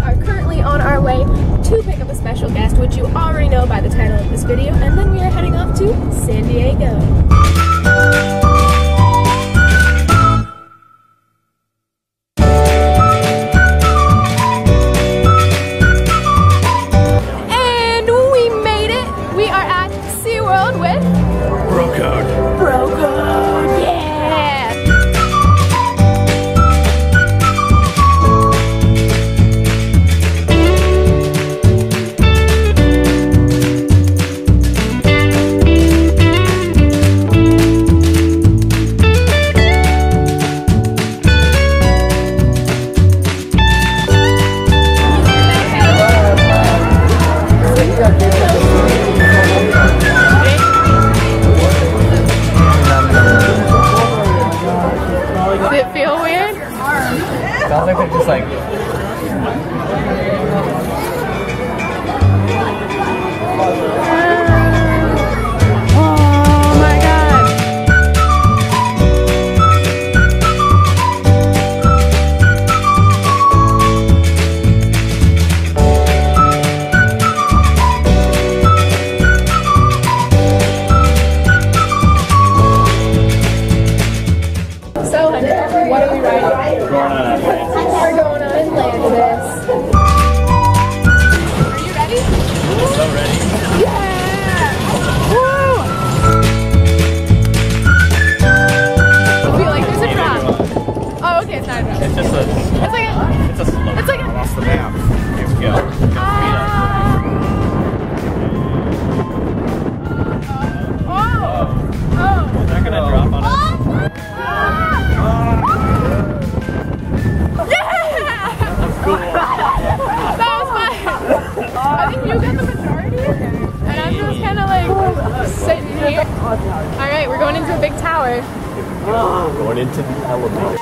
are currently on our way to pick up a special guest, which you already know by the title of this video, and then we are heading off to San Diego. And we made it! We are at SeaWorld with BROCODE. BROCODE, yeah! Does it feel weird? Sounds like they're just like... Oh my god. So, what are we riding? We're going on Atlantis. We're going on Atlantis. Are you ready? So ready. Yeah! Woo! I feel like there's a drop. Oh, okay, it's not a drop. It's just a... It's like a... It's a slope. It's like a... I lost the map. Here we go. Oh! Is that gonna drop on us? That was fun! I think you got the majority, and I'm just kind of like sitting here. Alright, we're going into a big tower. Going into the elevator.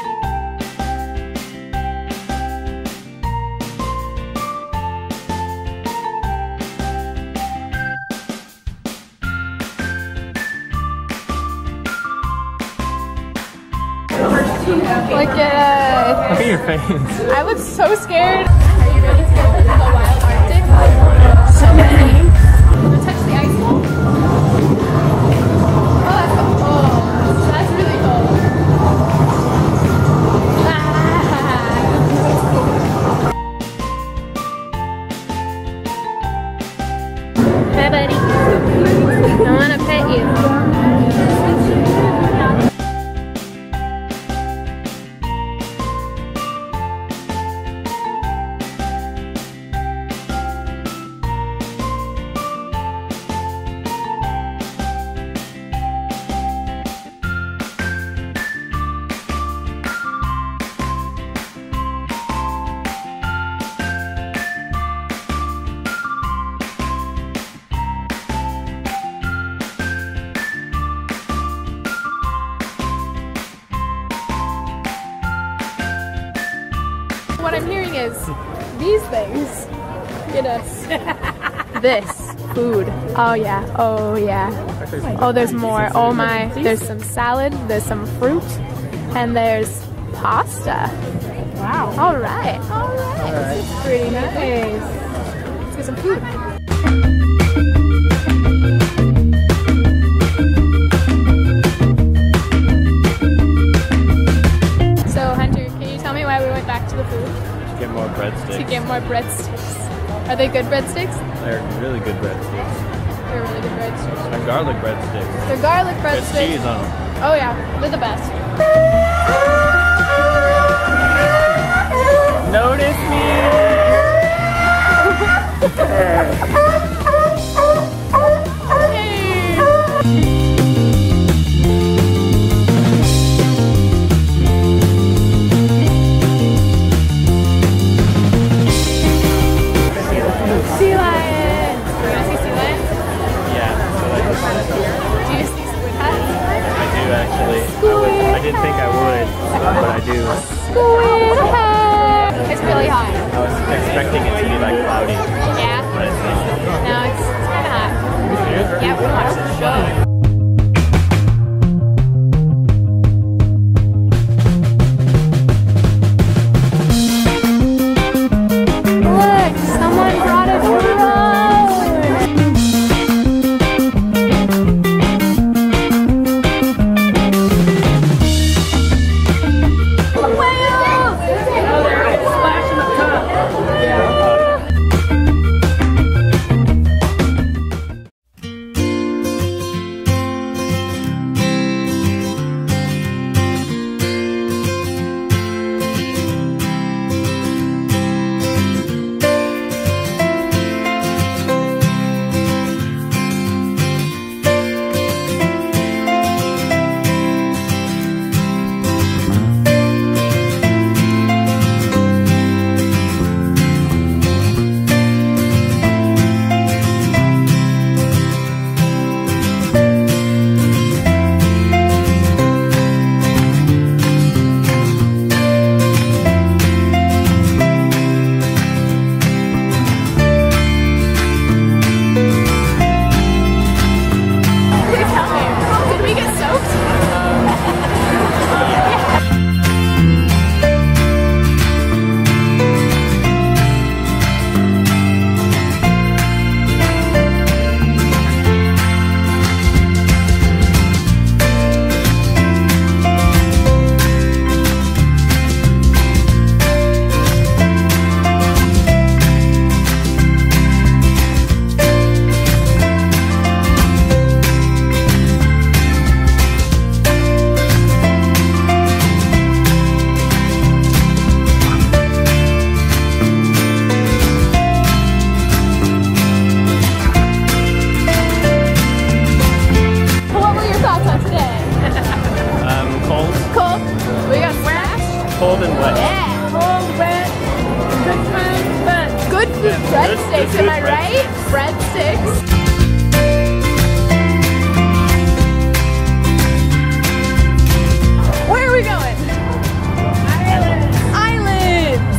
Look at Look at your face. I look so scared. Are you ready to go to the wild Arctic? So many. Wanna touch the ice wall? Oh, that's really cool. Hi, buddy. I wanna pet you. What I'm hearing is these things get us this food. Oh yeah, oh yeah. Oh, there's more. Oh my. There's some salad, there's some fruit, and there's pasta. Wow. All right, all right. This is pretty nice. Let's get some food. To get more breadsticks. To get more breadsticks. Are they good breadsticks? They're really good breadsticks. They're really good breadsticks. They're garlic breadsticks. They're garlic breadsticks. There's cheese on them. Oh yeah, they're the best. Notice me! Sea lions! You wanna see sea lions? Yeah, so like, Do you see squid hats? I do actually. I didn't think I would, but I do. Squid hat! It's really hot. I was expecting it to be like cloudy. Yeah? But it's not. cold and wet. Yeah, cold, wet, good food, but good food, breadsticks, am I right? Breadsticks. Where are we going? Islands. Islands.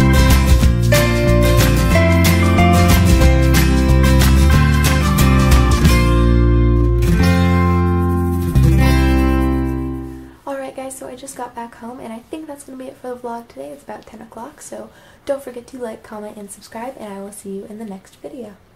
Alright guys, so I just got back home and I think that's going to be it for the vlog today. It's about 10 o'clock, so don't forget to like, comment, and subscribe, and I will see you in the next video.